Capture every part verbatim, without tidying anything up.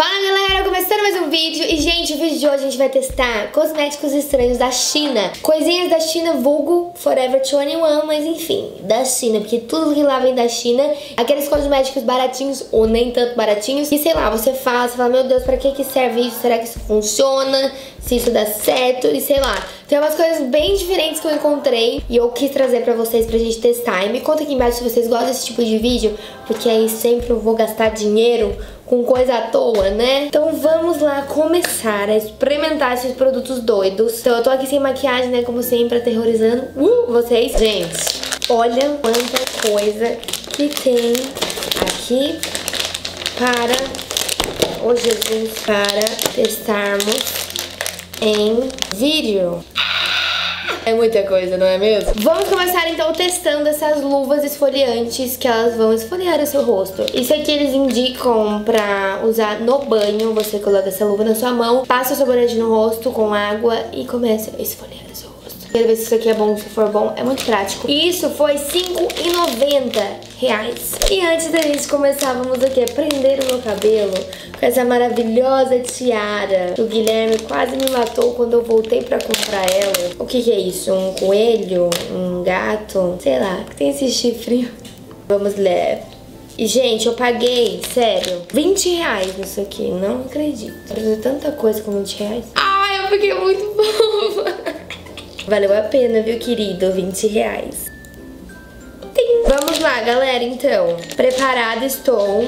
Fala galera, começando mais um vídeo. E gente, o vídeo de hoje a gente vai testar cosméticos estranhos da China. Coisinhas da China, vulgo Forever vinte e um, mas enfim, da China. Porque tudo que lá vem da China. Aqueles cosméticos baratinhos ou nem tanto baratinhos. E sei lá, você fala, você fala, meu Deus, pra que que serve isso? Será que isso funciona? Se isso dá certo? E sei lá, tem umas coisas bem diferentes que eu encontrei e eu quis trazer pra vocês pra gente testar. E me conta aqui embaixo se vocês gostam desse tipo de vídeo, porque aí sempre eu vou gastar dinheiro com coisa à toa, né? Então vamos lá começar a experimentar esses produtos doidos. Então eu tô aqui sem maquiagem, né, como sempre, aterrorizando uh, vocês. Gente, olha quanta coisa que tem aqui para, oh Jesus, para testarmos em vídeo. É muita coisa, não é mesmo? Vamos começar então testando essas luvas esfoliantes que elas vão esfoliar o seu rosto. Isso aqui eles indicam pra usar no banho. Você coloca essa luva na sua mão, passa o sabonete no rosto com água e começa a esfoliar o seu rosto. Quero ver se isso aqui é bom, se for bom, é muito prático. E isso foi cinco e noventa reais. E antes da gente começar, vamos aqui prender o meu cabelo com essa maravilhosa tiara. O Guilherme quase me matou quando eu voltei pra comprar ela. O que que é isso? Um coelho? Um gato? Sei lá, que tem esse chifre. Vamos ler. E, gente, eu paguei, sério, vinte reais nisso aqui. Não acredito. Eu fazer tanta coisa com vinte reais. Ai, eu fiquei muito boba. Valeu a pena, viu, querido? vinte reais. Tem. Vamos lá, galera, então. Preparada estou.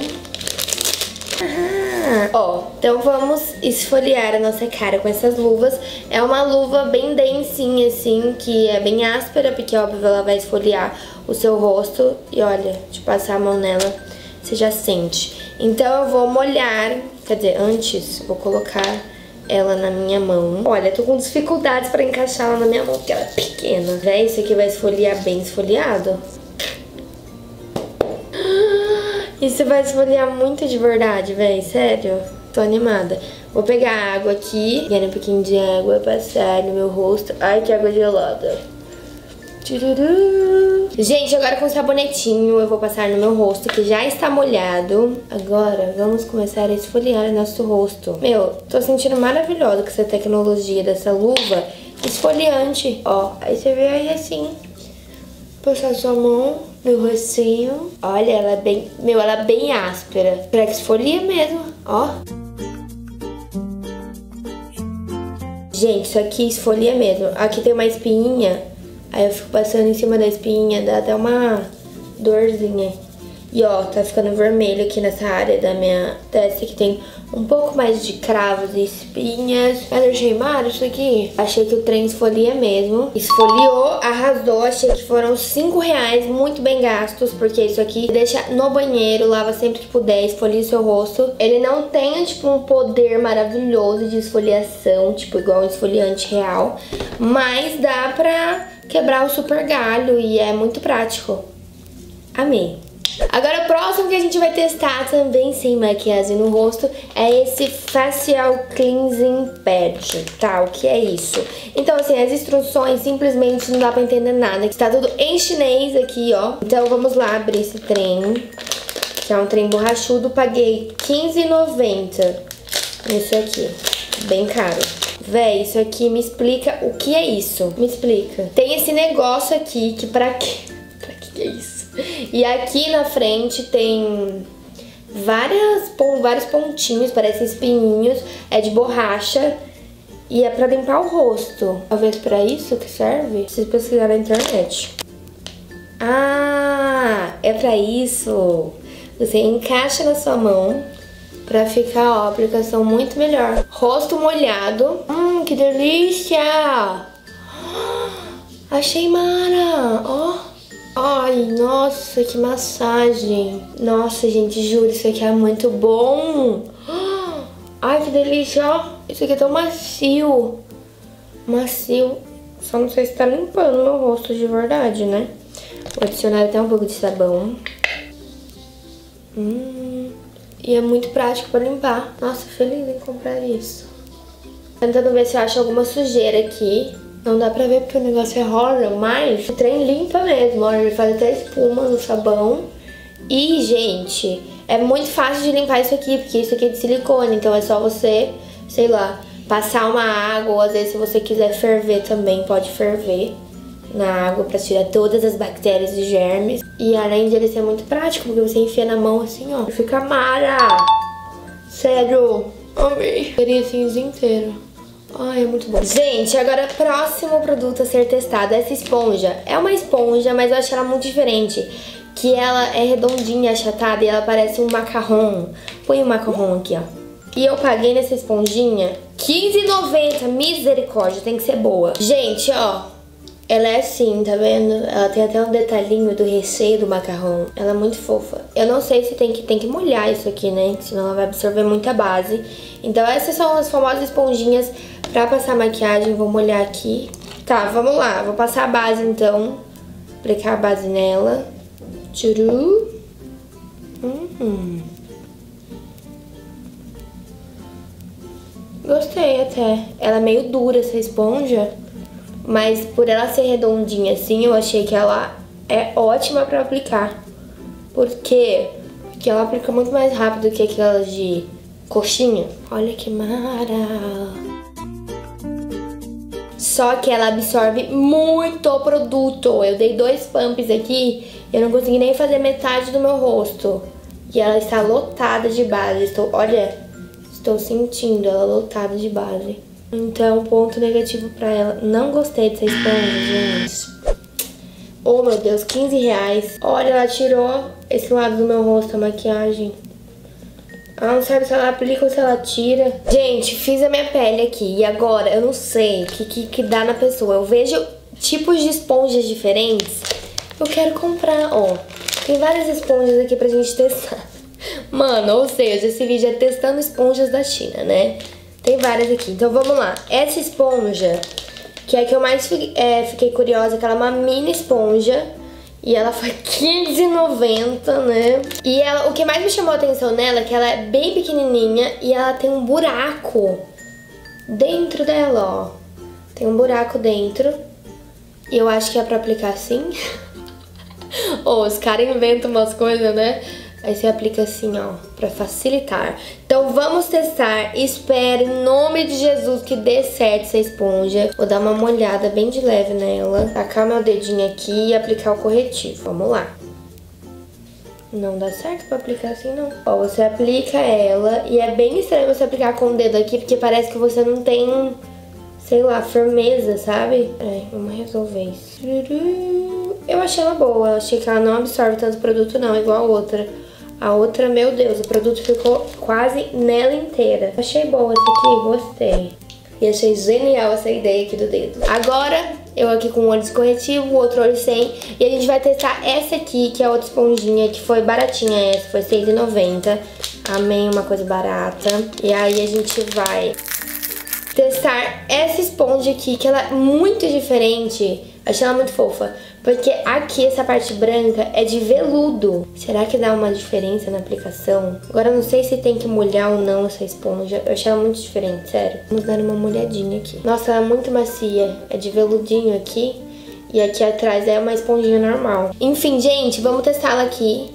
Ah, ó, então vamos esfoliar a nossa cara com essas luvas. É uma luva bem densinha, assim, que é bem áspera, porque, óbvio, ela vai esfoliar o seu rosto. E olha, de passar a mão nela, você já sente. Então eu vou molhar, quer dizer, antes, vou colocar ela na minha mão. Olha, tô com dificuldades pra encaixar ela na minha mão, porque ela é pequena. Véi, isso aqui vai esfoliar bem esfoliado. Isso vai esfoliar muito de verdade, véi, sério. Tô animada. Vou pegar a água aqui, pegar um pouquinho de água, passar no meu rosto. Ai, que água gelada. Tchururu. Gente, agora com o sabonetinho eu vou passar no meu rosto, que já está molhado. Agora vamos começar a esfoliar o nosso rosto. Meu, tô sentindo maravilhosa com essa tecnologia dessa luva esfoliante. Ó, aí você vê aí assim, passar sua mão no rostinho. Olha, ela é bem, meu, ela é bem áspera. Será que esfolia mesmo? Ó. Gente, isso aqui esfolia mesmo. Aqui tem uma espinha. Aí eu fico passando em cima da espinha, dá até uma dorzinha. E ó, tá ficando vermelho aqui nessa área da minha testa, que tem um pouco mais de cravos e espinhas. Mas eu achei mara isso aqui. Achei que o trem esfolia mesmo. Esfoliou, arrasou. Achei que foram cinco reais muito bem gastos, porque isso aqui deixa no banheiro, lava sempre que puder, esfolia o seu rosto. Ele não tem, tipo, um poder maravilhoso de esfoliação, tipo, igual um esfoliante real, mas dá pra quebrar o super galho e é muito prático. Amei. Agora o próximo que a gente vai testar também sem maquiagem no rosto é esse Facial Cleansing Pad, tá? O que é isso? Então assim, as instruções simplesmente não dá pra entender nada, que tá tudo em chinês aqui, ó. Então vamos lá abrir esse trem, que é um trem borrachudo. Paguei quinze reais e noventa centavos nisso aqui, bem caro. Véi, isso aqui me explica o que é isso. Me explica. Tem esse negócio aqui que pra quê? Pra que é isso? E aqui na frente tem várias, vários pontinhos, parecem espinhinhos. É de borracha e é pra limpar o rosto. Talvez pra isso que serve? Preciso pesquisar na internet. Ah, é pra isso. Você encaixa na sua mão pra ficar, ó, a aplicação muito melhor. Rosto molhado. Hum, que delícia! Achei mara, ó. Ai, nossa, que massagem. Nossa, gente, juro, isso aqui é muito bom. Ai, que delícia, ó. Isso aqui é tão macio. Macio. Só não sei se tá limpando meu rosto de verdade, né? Vou adicionar até um pouco de sabão. Hum... E é muito prático pra limpar. Nossa, feliz em comprar isso. Tentando ver se eu acho alguma sujeira aqui. Não dá pra ver porque o negócio é rosa, mas o trem limpa mesmo. Olha, ele faz até espuma no sabão. E, gente, É muito fácil de limpar isso aqui, porque isso aqui é de silicone, então é só você, sei lá, passar uma água, ou às vezes se você quiser ferver também, pode ferver na água pra tirar todas as bactérias e germes. E além de ele ser muito prático, porque você enfia na mão assim, ó, fica mara. Sério, amei. Queria assim inteiro. Ai, é muito bom. Gente, agora próximo produto a ser testado, essa esponja. É uma esponja, mas eu achei ela muito diferente. Que ela é redondinha, achatada e ela parece um macarrão. Põe o um macarrão aqui, ó. E eu paguei nessa esponjinha quinze reais e noventa centavos. Misericórdia, tem que ser boa. Gente, ó, ela é assim, tá vendo? Ela tem até um detalhinho do recheio do macarrão. Ela é muito fofa. Eu não sei se tem que, tem que molhar isso aqui, né? Senão ela vai absorver muita base. Então essas são as famosas esponjinhas pra passar maquiagem. Vou molhar aqui. Tá, vamos lá. Vou passar a base, então. Aplicar a base nela. Tchuru. Hum. Gostei até. Ela é meio dura, essa esponja. Mas por ela ser redondinha assim, eu achei que ela é ótima pra aplicar. Por quê? Porque ela aplica muito mais rápido que aquelas de coxinha. Olha que mara! Só que ela absorve muito o produto. Eu dei dois pumps aqui, eu não consegui nem fazer metade do meu rosto. E ela está lotada de base. Estou, olha, estou sentindo ela lotada de base. Então, ponto negativo pra ela. Não gostei dessa esponja, gente. Oh, meu Deus, quinze reais. Olha, ela tirou esse lado do meu rosto, a maquiagem. Ela não sabe se ela aplica ou se ela tira. Gente, fiz a minha pele aqui. E agora, eu não sei o que, que, que dá na pessoa. Eu vejo tipos de esponjas diferentes. Eu quero comprar, ó. Tem várias esponjas aqui pra gente testar. Mano, ou seja, esse vídeo é testando esponjas da China, né? Tem várias aqui, então vamos lá. Essa esponja, que é a que eu mais é, fiquei curiosa, que ela é uma mini esponja. E ela foi quinze reais e noventa centavos, né? E ela, o que mais me chamou a atenção nela é que ela é bem pequenininha e ela tem um buraco dentro dela, ó. Tem um buraco dentro. E eu acho que é pra aplicar assim. Oh, os caras inventam umas coisas, né? Aí você aplica assim, ó, pra facilitar. Então vamos testar. Espero, em nome de Jesus, que dê certo essa esponja. Vou dar uma molhada bem de leve nela. Tacar meu dedinho aqui e aplicar o corretivo. Vamos lá. Não dá certo pra aplicar assim, não. Ó, você aplica ela. E é bem estranho você aplicar com o dedo aqui, porque parece que você não tem, sei lá, firmeza, sabe? É, vamos resolver isso. Eu achei ela boa. Eu achei que ela não absorve tanto produto, não, igual a outra. A outra, meu Deus, o produto ficou quase nela inteira. Achei boa essa aqui, gostei. E achei genial essa ideia aqui do dedo. Agora, eu aqui com um olho corretivo, o outro olho sem. E a gente vai testar essa aqui, que é a outra esponjinha, que foi baratinha essa, foi seis reais e noventa centavos. Amei, uma coisa barata. E aí a gente vai testar essa esponja aqui, que ela é muito diferente. Achei ela muito fofa. Porque aqui, essa parte branca é de veludo. Será que dá uma diferença na aplicação? Agora eu não sei se tem que molhar ou não essa esponja. Eu achei ela muito diferente, sério. Vamos dar uma molhadinha aqui. Nossa, ela é muito macia. É de veludinho aqui. E aqui atrás é uma esponjinha normal. Enfim, gente, vamos testá-la aqui.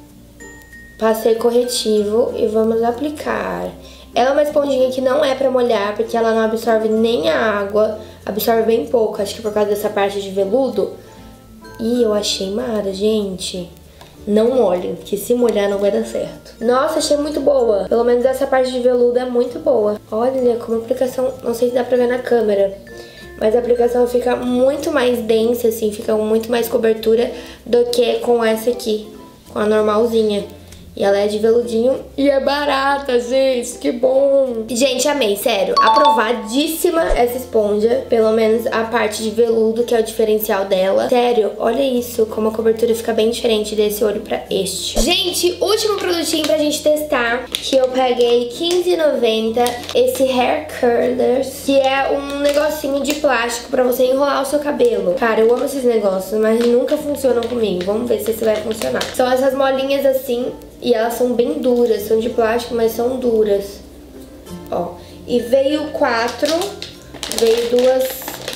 Passei corretivo e vamos aplicar. Ela é uma esponjinha que não é pra molhar, porque ela não absorve nem a água. Absorve bem pouco, acho que por causa dessa parte de veludo. E eu achei mara, gente. Não molhem, porque se molhar não vai dar certo. Nossa, achei muito boa. Pelo menos essa parte de veludo é muito boa. Olha como a aplicação, não sei se dá pra ver na câmera, mas a aplicação fica muito mais densa, assim, fica com muito mais cobertura do que com essa aqui, com a normalzinha. E ela é de veludinho e é barata, gente, que bom. Gente, amei, sério, aprovadíssima essa esponja. Pelo menos a parte de veludo, que é o diferencial dela. Sério, olha isso, como a cobertura fica bem diferente desse olho pra este. Gente, último produtinho pra gente testar, que eu paguei quinze reais e noventa centavos. Esse Hair Curlers, que é um negocinho de plástico pra você enrolar o seu cabelo. Cara, eu amo esses negócios, mas nunca funcionam comigo. Vamos ver se esse vai funcionar. São essas molinhas assim. E elas são bem duras, são de plástico, mas são duras. Ó, e veio quatro, veio duas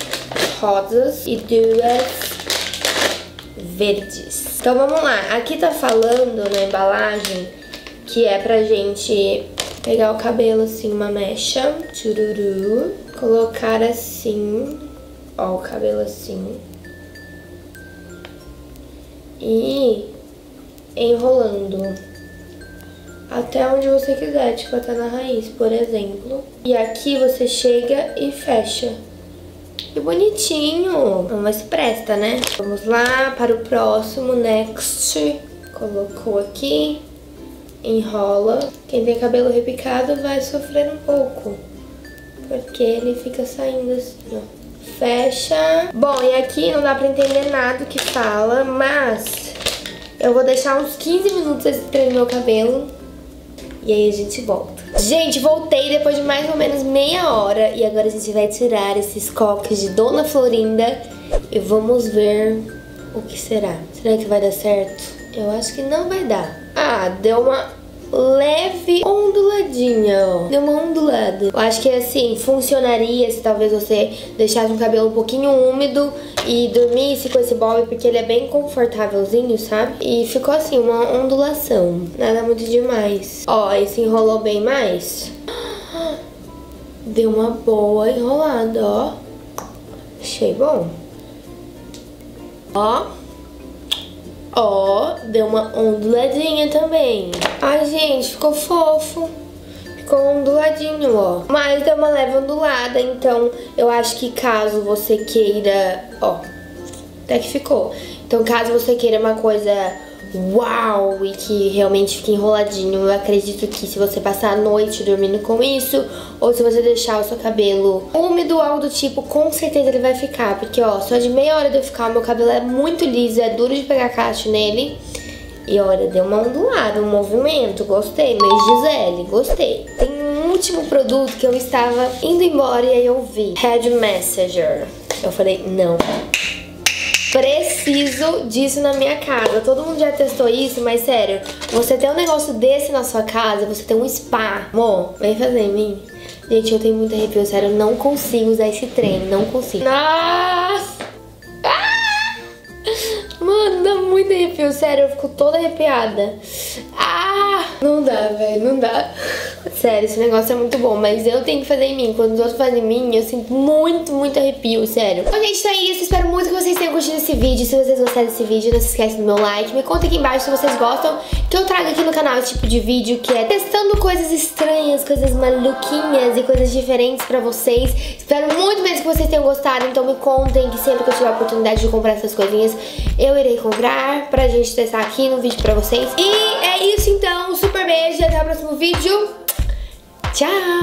rosas e duas verdes. Então vamos lá, aqui tá falando na embalagem que é pra gente pegar o cabelo assim, uma mecha, tchururu, colocar assim, ó, o cabelo assim, e enrolando até onde você quiser, tipo até na raiz, por exemplo. E aqui você chega e fecha. Que bonitinho! Mas se presta, né? Vamos lá para o próximo, next. Colocou aqui, enrola. Quem tem cabelo repicado vai sofrer um pouco, porque ele fica saindo assim, ó. Fecha. Bom, e aqui não dá pra entender nada que fala, mas eu vou deixar uns quinze minutos esse trem no meu cabelo e aí a gente volta. Gente, voltei depois de mais ou menos meia hora e agora a gente vai tirar esses coques de Dona Florinda e vamos ver o que será. Será que vai dar certo? Eu acho que não vai dar. Ah, deu uma leve onduladinha, ó. Deu uma ondulada. Eu acho que assim, funcionaria se talvez você deixasse um cabelo um pouquinho úmido e dormisse com esse bob, porque ele é bem confortávelzinho, sabe? E ficou assim, uma ondulação. Nada muito demais. Ó, esse enrolou bem mais. Deu uma boa enrolada, ó. Achei bom. Ó. Ó, deu uma onduladinha também. Ai, gente, ficou fofo. Ficou onduladinho, ó. Mas deu uma leve ondulada, então eu acho que caso você queira... Ó, até que ficou. Então caso você queira uma coisa uau e que realmente fique enroladinho, eu acredito que se você passar a noite dormindo com isso, ou se você deixar o seu cabelo úmido, algo do tipo, com certeza ele vai ficar. Porque, ó, só de meia hora de eu ficar, o meu cabelo é muito liso, é duro de pegar cacho nele. E, olha, deu uma ondulada, um movimento, gostei. Mês Gisele, gostei. Tem um último produto que eu estava indo embora e aí eu vi. Head Massager. Eu falei, não. Preciso disso na minha casa. Todo mundo já testou isso, mas sério, você ter um negócio desse na sua casa, você ter um spa. Amor, vem fazer em mim. Gente, eu tenho muito arrepio, sério, eu não consigo usar esse trem, não consigo. Nossa! Ah! Mano, dá muito arrepio, sério, eu fico toda arrepiada. Ah! Não dá, velho, não dá. Sério, esse negócio é muito bom, mas eu tenho que fazer em mim. Quando os outros fazem em mim, eu sinto muito, muito arrepio, sério. Bom, gente, então é isso. Espero muito que vocês tenham curtido esse vídeo. Se vocês gostaram desse vídeo, não se esquece do meu like. Me conta aqui embaixo se vocês gostam que eu trago aqui no canal esse tipo de vídeo, que é testando coisas estranhas, coisas maluquinhas e coisas diferentes pra vocês. Espero muito mesmo que vocês tenham gostado. Então me contem que sempre que eu tiver a oportunidade de comprar essas coisinhas, eu irei comprar pra gente testar aqui no vídeo pra vocês. E é isso então, um super beijo e até o próximo vídeo. Tchau!